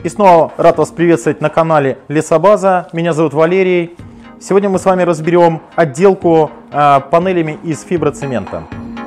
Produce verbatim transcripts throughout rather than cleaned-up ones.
И снова рад вас приветствовать на канале Лесобаза. Меня зовут Валерий. Сегодня мы с вами разберем отделку э, панелями из фиброцемента.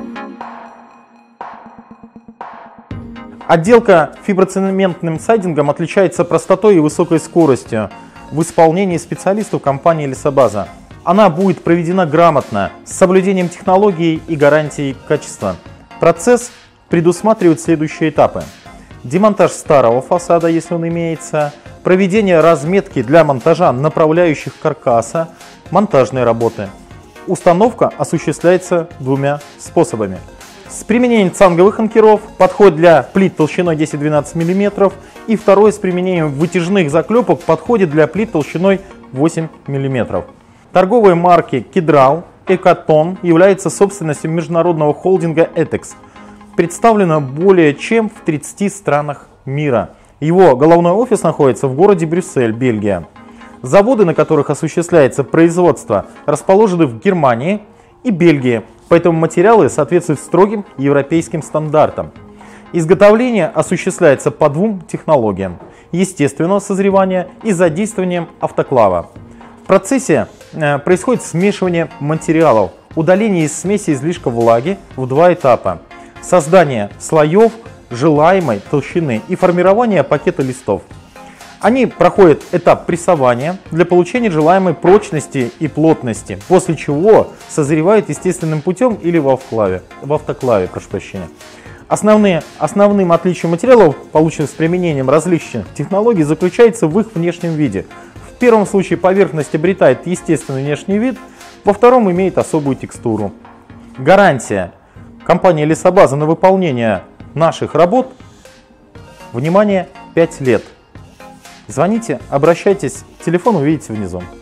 Отделка фиброцементным сайдингом отличается простотой и высокой скоростью в исполнении специалистов компании Лесобаза. Она будет проведена грамотно, с соблюдением технологий и гарантий качества. Процесс предусматривает следующие этапы. Демонтаж старого фасада, если он имеется, проведение разметки для монтажа направляющих каркаса, монтажные работы. Установка осуществляется двумя способами. С применением цанговых анкеров, подходит для плит толщиной десять-двенадцать миллиметров, и второй с применением вытяжных заклепок подходит для плит толщиной восемь миллиметров. Торговые марки Кедрал и Экатон являются собственностью международного холдинга Этекс. Представлено более чем в тридцати странах мира. Его головной офис находится в городе Брюссель, Бельгия. Заводы, на которых осуществляется производство, расположены в Германии и Бельгии, поэтому материалы соответствуют строгим европейским стандартам. Изготовление осуществляется по двум технологиям – естественного созревания и задействованием автоклава. В процессе происходит смешивание материалов, удаление из смеси излишка влаги в два этапа. Создание слоев желаемой толщины и формирование пакета листов. Они проходят этап прессования для получения желаемой прочности и плотности, после чего созревают естественным путем или в автоклаве. В автоклаве, прошу прощения. Основные, основным отличием материалов, полученных с применением различных технологий, заключается в их внешнем виде. В первом случае поверхность обретает естественный внешний вид, во втором имеет особую текстуру. Гарантия компании Лесобаза на выполнение наших работ, внимание, пять лет. Звоните, обращайтесь, телефон увидите внизу.